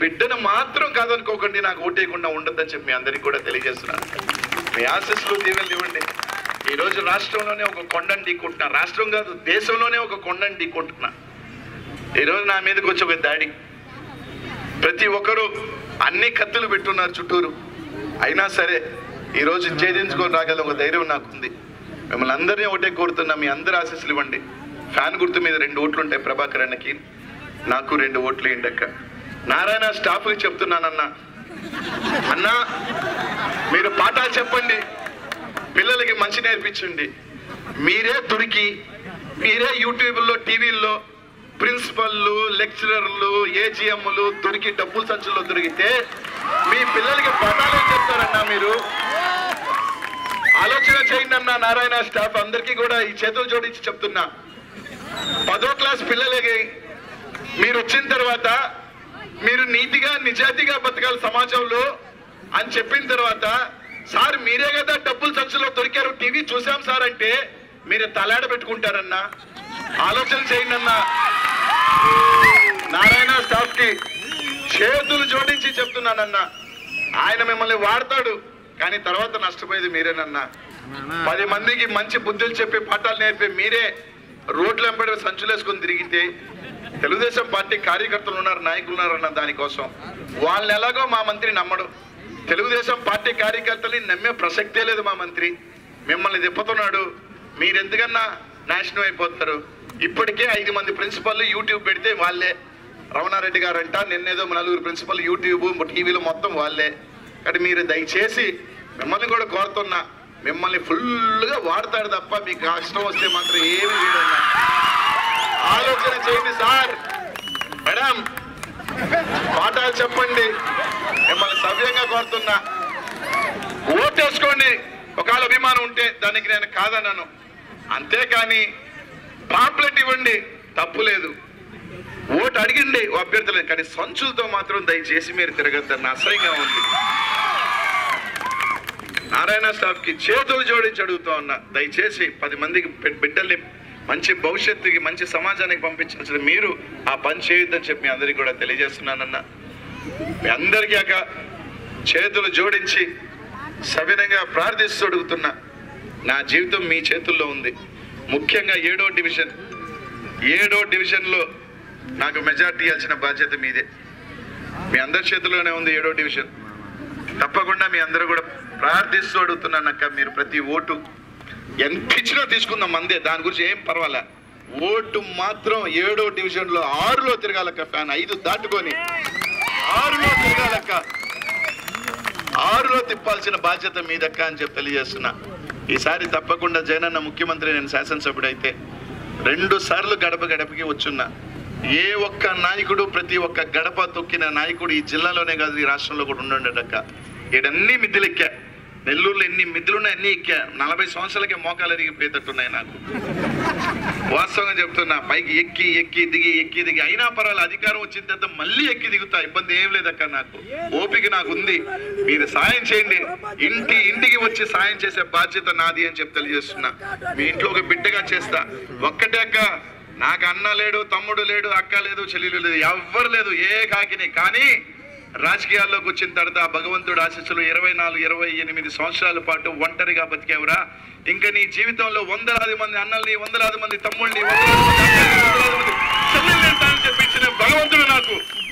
బిడ్డను మాత్రం కాదనుకోకండి, నాకు ఓటేయకుండా ఉండొద్దని చెప్పి మీ అందరికీ కూడా తెలియజేస్తున్నాను. మీ ఆశీస్సులు దీవెనలు ఇవ్వండి. ఈరోజు రాష్ట్రంలోనే ఒక కొండను ఢీకొంటున్నా, రాష్ట్రం కాదు దేశంలోనే ఒక కొండను ఢీకొంటున్నా. ఈరోజు నా మీదకి వచ్చి ఒక దాడి, ప్రతి ఒక్కరూ అన్ని కత్తులు పెట్టున్నారు చుట్టూరు, అయినా సరే ఈరోజు ఛేదించుకొని రాగల ఒక ధైర్యం నాకుంది. మిమ్మల్ని అందరినీ ఒకటే కోరుతున్నా, మీ అందరి ఆశీస్సులు ఇవ్వండి. ఫ్యాన్ గుర్తు మీద 2 ఓట్లు ఉంటాయి, ప్రభాకర్ అన్నకి నాకు 2 ఓట్లు వేయండి అక్క. నారాయణ స్టాఫ్కి చెప్తున్నానన్నా, అన్నా మీరు పాఠాలు చెప్పండి, పిల్లలకి మంచి నేర్పించండి. మీరే దొరికి మీరే యూట్యూబ్లో టీవీల్లో ప్రిన్సిపల్లు లెక్చరర్లు ఏజీఎంలు దొరికి డబ్బులు సంచుల్లో దొరికితే మీ పిల్లలకి పాఠాలు ఏం చెప్తారన్నా? మీరు ఆలోచన చేయండి అన్న. నారాయణ స్టాఫ్ అందరికీ కూడా ఈ చేతులు జోడించి చెప్తున్నా, 10వ క్లాస్ పిల్లలకి మీరు వచ్చిన తర్వాత మీరు నీతిగా నిజాయితీగా బతకాలి సమాజంలో అని చెప్పిన తర్వాత, సార్ మీరే కదా డబ్బులు సంచులో దొరికారు టీవీ చూసాం సార్ అంటే మీరు తలాడ పెట్టుకుంటారన్నా. ఆలోచన చేయండి అన్నా. నారాయణ స్టాఫ్ కి చేతులు జోడించి చెప్తున్నానన్నా, ఆయన మిమ్మల్ని వాడతాడు కానీ తర్వాత నష్టపోయేది మీరేనన్నా. 10 మందికి మంచి బుద్ధులు చెప్పి పాఠాలు నేర్పి మీరే రోడ్లు వెంబడి సంచులేసుకొని తిరిగితే తెలుగుదేశం పార్టీ కార్యకర్తలు ఉన్నారు, నాయకులు ఉన్నారు అన్న దానికోసం వాళ్ళని ఎలాగో మా మంత్రి నమ్మడు. తెలుగుదేశం పార్టీ కార్యకర్తల్ని నమ్మే ప్రసక్తే లేదు మా మంత్రి. మిమ్మల్ని తిప్పుతున్నాడు, మీరు ఎందుకన్నా నాశనం అయిపోతారు. ఇప్పటికే 5 మంది ప్రిన్సిపల్ యూట్యూబ్ పెడితే వాళ్ళే, రమణారెడ్డి గారు అంట నిన్నేదో 4 ప్రిన్సిపల్ యూట్యూబ్ టీవీలో మొత్తం వాళ్ళే. కానీ మీరు దయచేసి మిమ్మల్ని కూడా కోరుతున్నా, మిమ్మల్ని ఫుల్గా వాడతాడు తప్ప మీకు కష్టం వస్తే మాత్రం ఏమి లేదన్నా. ఆలోచన చేయండి సార్. మేడం పాఠాలు చెప్పండి, మిమ్మల్ని సవ్యంగా కోరుతున్నా. ఓటేసుకోండి, ఒకవేళ అభిమానం ఉంటే దానికి నేను కాదన్నాను, అంతేకాని పాంప్లెట్ ఇవ్వండి తప్పు లేదు, ఓటు అడిగిండి అభ్యర్థులేదు, కానీ సంచులతో మాత్రం దయచేసి మీరు తిరగద్దని అసహ్యంగా ఉంది. నారాయణ స్టాఫ్ కి చేతులు జోడించి అడుగుతా ఉన్నా, దయచేసి 10 మందికి బిడ్డల్ని మంచి భవిష్యత్తుకి మంచి సమాజానికి పంపించాల్సిన మీరు ఆ పని చేయొద్దని చెప్పి మీ అందరికీ కూడా తెలియజేస్తున్నానన్నా. మీ అందరికీ అక్క చేతులు జోడించి సవినంగా ప్రార్థిస్తూ అడుగుతున్నా, నా జీవితం మీ చేతుల్లో ఉంది. ముఖ్యంగా 7వ డివిజన్లో నాకు మెజార్టీ ఇవ్వాల్సిన బాధ్యత మీదే. మీ అందరి చేతుల్లోనే ఉంది 7వ డివిజన్. తప్పకుండా మీ అందరూ కూడా ప్రార్థిస్తూ అడుగుతున్నానక్క, మీరు ప్రతి ఓటు ఎంత ఇచ్చినా తీసుకుందాం మందే, దాని గురించి ఏం పర్వాలే. ఓటు మాత్రం 7వ డివిజన్లో 6లో తిరగాలక్క. ఫ్యాన్ 5 దాటుకొని 6లో తిరగాలక్క, 6లో తిప్పాల్సిన బాధ్యత మీదక్క అని చెప్పి తెలియజేస్తున్నా. ఈసారి తప్పకుండా జగనన్న ముఖ్యమంత్రి, నేను శాసనసభ్యుడైతే 2 సార్లు గడప గడపకి వచ్చున్నా. ఏ ఒక్క నాయకుడు, ప్రతి ఒక్క గడప తొక్కిన నాయకుడు ఈ జిల్లాలోనే కాదు ఈ రాష్ట్రంలో కూడా ఉండేటక్క. ఈడన్నీ మిద్దెలు ఎక్కా, నెల్లూరులో ఎన్ని మిద్దులున్నాయి అన్నీ ఎక్కా. 40 సంవత్సరాలకే మోకాలు ఎరిగిపోయేటట్టున్నాయి నాకు. వాస్తవంగా చెప్తున్నా, పైకి ఎక్కి దిగి అయినా పర్వాలేదు, అధికారం వచ్చిన తర్వాత మళ్ళీ ఎక్కి దిగుతా, ఇబ్బంది ఏం లేదక్క. నాకు ఓపిక నాకు ఉంది. మీరు సాయం చేయండి, ఇంటికి వచ్చి సాయం చేసే బాధ్యత నాది అని చెప్పి తెలియజేస్తున్నా. మీ ఇంట్లో ఒక బిడ్డగా చేస్తా. ఒక్కటే అక్క, నాకు అన్న లేడు, తమ్ముడు లేడు, అక్క లేదు, చెల్లెలు లేదు, ఎవ్వరు లేదు, ఏ కాకిని. కానీ రాజకీయాల్లోకి వచ్చిన తర్వాత భగవంతుడు ఆశీస్సులు 24-28 సంవత్సరాల పాటు ఒంటరిగా బతికేవరా, ఇంకా నీ జీవితంలో 100 మంది అన్నల్ని, 100 మంది తమ్ముళ్ళని, 100 మంది చెల్లెల్ని చెప్పించిన భగవంతుడు నాకు